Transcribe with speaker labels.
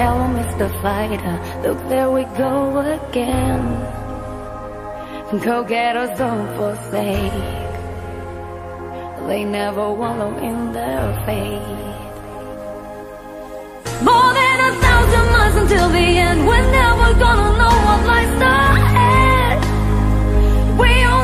Speaker 1: Hello, Mr. Fighter, look, there we go again. Go-getters don't forsake, they never wallow in their fate. More than 1,000 miles until the end, we're never gonna know what lies ahead. We